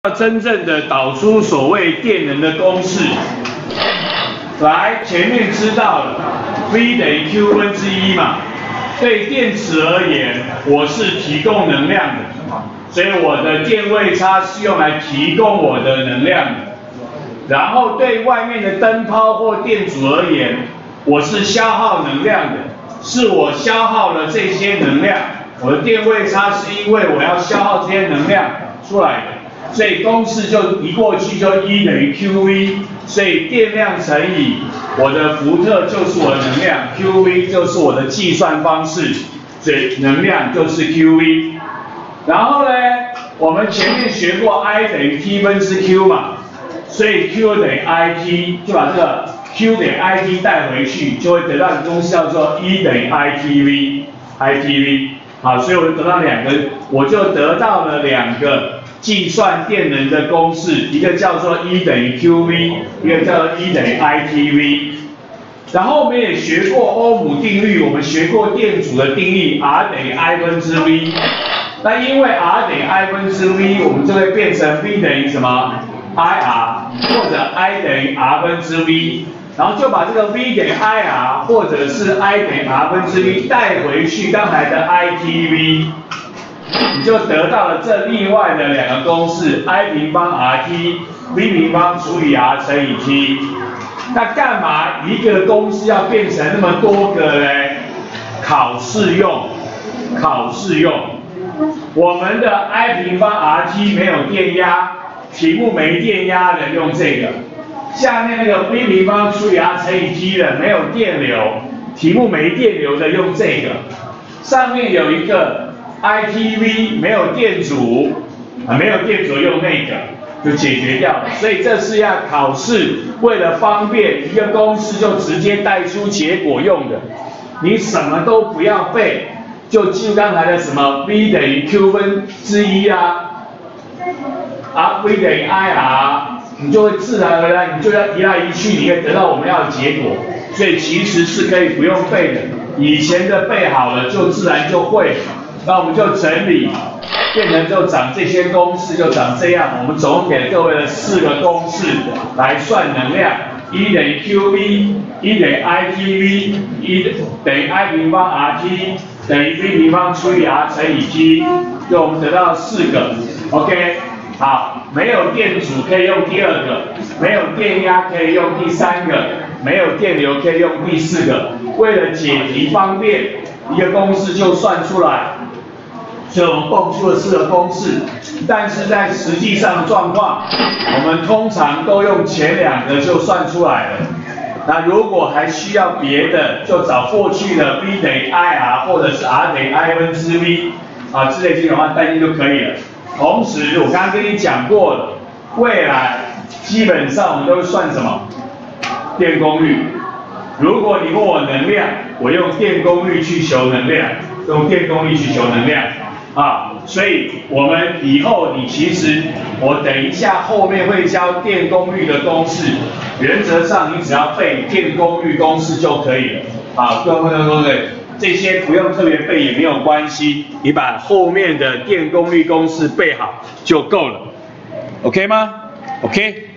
要真正的导出所谓电能的公式。来，前面知道了 V 等于 Q 分之一嘛。对电池而言，我是提供能量的，所以我的电位差是用来提供我的能量的。然后对外面的灯泡或电阻而言，我是消耗能量的，是我消耗了这些能量，我的电位差是因为我要消耗这些能量出来的。 所以公式就移过去就E等于 QV， 所以电量乘以我的伏特就是我的能量 ，QV 就是我的计算方式，所以能量就是 QV。然后呢，我们前面学过 I 等于 T 分之 Q 嘛，所以 Q 等于 IT， 就把这个 Q 等于 IT 带回去，就会得到一个公式叫做 E 等于 ITV。好，所以我就得到我就得到了两个。 计算电能的公式，一个叫做 E 等于 QV， 一个叫做 E 等于 ITV。然后我们也学过欧姆定律，我们学过电阻的定律 R 等于 I 分之 V。那因为 R 等于 I 分之 V， 我们就会变成 V 等于什么 IR， 或者 I 等于 R 分之 V。然后就把这个 V 等于 IR， 或者是 I 等于 R 分之 V 带回去刚才的 ITV。 你就得到了这另外的两个公式 ，I 平方 RT，V 平方除以 R 乘以 T。那干嘛一个公式要变成那么多个呢？考试用。我们的 I 平方 RT 没有电压，题目没电压的用这个。下面那个 V 平方除以 R 乘以 T 的没有电流，题目没电流的用这个。上面有一个。 ITV 没有电阻，没有电阻用那个就解决掉了。所以这是要考试为了方便，一个公式就直接带出结果用的。你什么都不要背，就记住刚才的什么 V 等于 Q 分之一啊，V 等于 IR， 你就会自然而然你就要移来移去，你可以得到我们要的结果。所以其实是可以不用背的，以前的背好了就自然就会。 那我们就整理，变成就长这些公式就长这样。我们总共给各位了4个公式来算能量 ，E 等于 QV，E 等于 ITV，E 等于 I 平方 RT 等于 V 平方除以 R 乘以 T， 就我们得到4个 ，OK。好，没有电阻可以用第2个，没有电压可以用第3个，没有电流可以用第4个。为了解题方便，一个公式就算出来。 所以我们蹦出了4个公式，但是在实际上的状况，我们通常都用前2个就算出来了。那如果还需要别的，就找过去的 V 等于 IR 或者是 R 等于 I 分之 V 之类这种话带进就可以了。同时，我刚刚跟你讲过了，未来基本上我们都会算什么？电功率。如果你问我能量，我用电功率去求能量，用电功率去求能量。 所以我们以后其实我等一下后面会教电功率的公式，原则上你只要背电功率公式就可以了。各位，这些不用特别背也没有关系，你把后面的电功率公式背好就够了 ，OK 吗 ？OK。